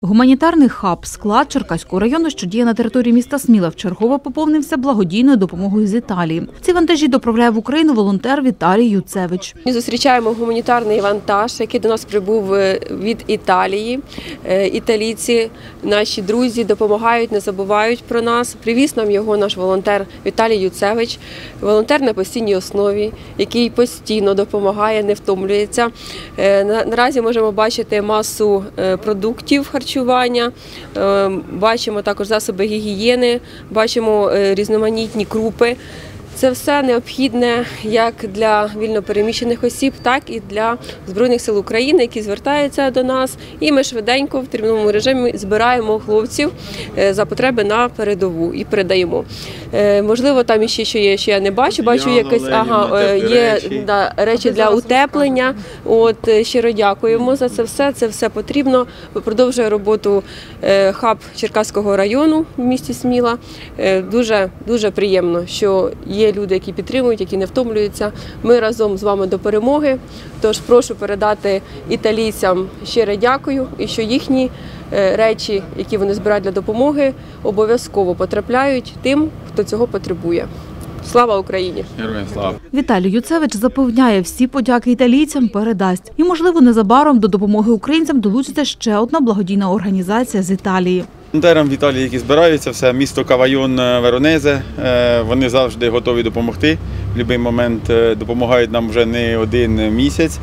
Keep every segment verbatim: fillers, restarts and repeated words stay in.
Гуманітарний хаб «Склад» Черкаського району, що діє на території міста Сміла, вчергово поповнився благодійною допомогою з Італії. Ці вантажі доправляє в Україну волонтер Віталій Юцевич. Ми зустрічаємо гуманітарний вантаж, який до нас прибув від Італії. Італійці, наші друзі, допомагають, не забувають про нас. Привіз нам його наш волонтер Віталій Юцевич, волонтер на постійній основі, який постійно допомагає, не втомлюється. Наразі можемо бачити масу продуктів харчування, бачимо також засоби гігієни, бачимо різноманітні крупи. Це все необхідне як для вільнопереміщених осіб, так і для Збройних сил України, які звертаються до нас. І ми швиденько в терміновому режимі збираємо хлопців за потреби на передову і передаємо. Можливо, там іще що є, що я не бачу. Бачу якось, ага, є да, речі для утеплення. От, щиро дякуємо за це все. Це все потрібно. Продовжує роботу хаб Черкаського району в місті Сміла. Дуже, дуже приємно, що є люди, які підтримують, які не втомлюються. Ми разом з вами до перемоги. Тож прошу передати італійцям щире дякую і що їхні речі, які вони збирають для допомоги, обов'язково потрапляють тим, хто цього потребує. Слава Україні! Героям слава! Віталій Юцевич запевняє, всі подяки італійцям передасть. І, можливо, незабаром до допомоги українцям долучиться ще одна благодійна організація з Італії. Волонтерам в Італії, які збираються, все місто Кавайон Веронезе, вони завжди готові допомогти. В будь-який момент допомагають нам вже не один місяць.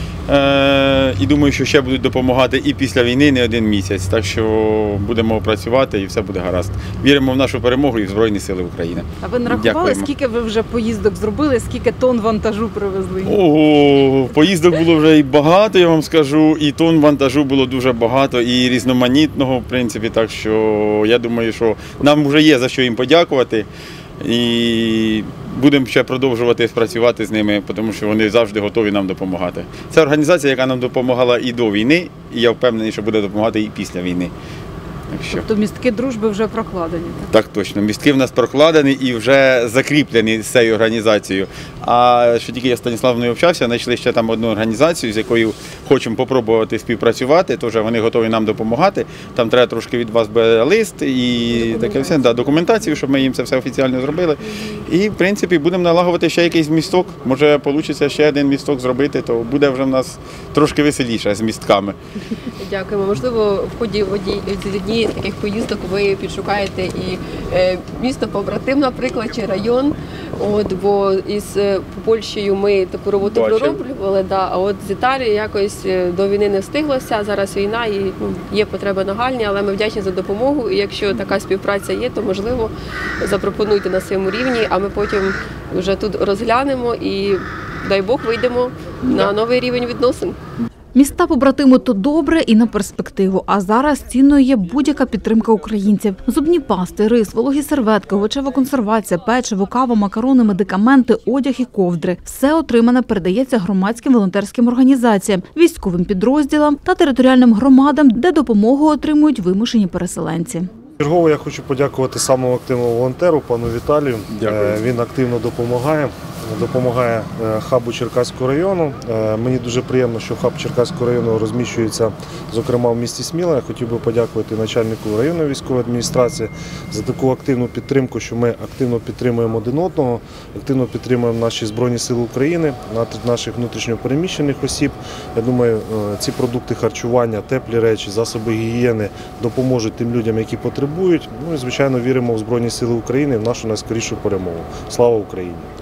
І думаю, що ще будуть допомагати і після війни не один місяць. Так що будемо працювати і все буде гаразд. Віримо в нашу перемогу і в Збройні Сили України. А ви нарахували, Дякуємо. Скільки ви вже поїздок зробили, скільки тонн вантажу привезли? Ого, поїздок було вже і багато, я вам скажу, і тонн вантажу було дуже багато, і різноманітного, в принципі. Так що я думаю, що нам вже є за що їм подякувати. І будемо ще продовжувати працювати з ними, тому що вони завжди готові нам допомагати. Це організація, яка нам допомагала і до війни, і я впевнений, що буде допомагати і після війни. Що... Тобто містки дружби вже прокладені? Так? Так, точно. Містки в нас прокладені і вже закріплені з цією організацією. А що тільки я з Станіславною общався, знайшли ще там одну організацію, з якою хочемо спробувати співпрацювати, тож вони готові нам допомагати. Там треба трошки від вас лист і таке все, да, документацію, щоб ми їм це все офіційно зробили. І, в принципі, будемо налагодити ще якийсь місток. Може, вийде ще один місток зробити, то буде вже в нас трошки веселіше з містками. Дякуємо. Можливо, в ході однієї з таких поїздок ви підшукаєте і місто побратим, наприклад, чи район. От, бо із Польщею ми таку роботу пророблювали, да, а от з Італією якось до війни не встиглося. Зараз війна і ну, є потреби нагальні, але ми вдячні за допомогу. І якщо така співпраця є, то можливо запропонуйте на своєму рівні, а ми потім вже тут розглянемо і, дай Бог, вийдемо на новий рівень відносин. Міста побратими – то добре і на перспективу. А зараз цінною є будь-яка підтримка українців. Зубні пасти, рис, вологі серветки, овочева консервація, печиво, кава, макарони, медикаменти, одяг і ковдри. Все отримане передається громадським волонтерським організаціям, військовим підрозділам та територіальним громадам, де допомогу отримують вимушені переселенці. Чергово я хочу подякувати самому активному волонтеру, пану Віталію. Дякую. Він активно допомагає. Допомагає хабу Черкаського району. Мені дуже приємно, що хаб Черкаського району розміщується, зокрема, в місті Сміла. Я хотів би подякувати начальнику районної військової адміністрації за таку активну підтримку, що ми активно підтримуємо один одного, активно підтримуємо наші Збройні Сили України, наших внутрішньопереміщених осіб. Я думаю, ці продукти харчування, теплі речі, засоби гігієни допоможуть тим людям, які потребують. Ну і, звичайно, віримо в Збройні Сили України, в нашу найскорішу перемогу. Слава Україні!